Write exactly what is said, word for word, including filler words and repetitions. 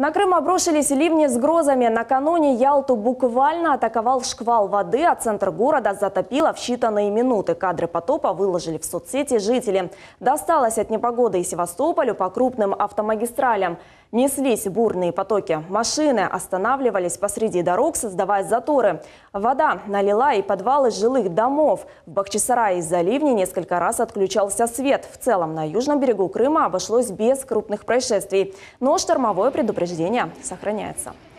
На Крым обрушились ливни с грозами. Накануне Ялту буквально атаковал шквал воды, а центр города затопило в считанные минуты. Кадры потопа выложили в соцсети жители. Досталось от непогоды и Севастополю по крупным автомагистралям. Неслись бурные потоки. Машины останавливались посреди дорог, создавая заторы. Вода налила и подвалы жилых домов. В Бахчисарае из-за ливней несколько раз отключался свет. В целом на южном берегу Крыма обошлось без крупных происшествий. Но штормовое предупреждение сохраняется.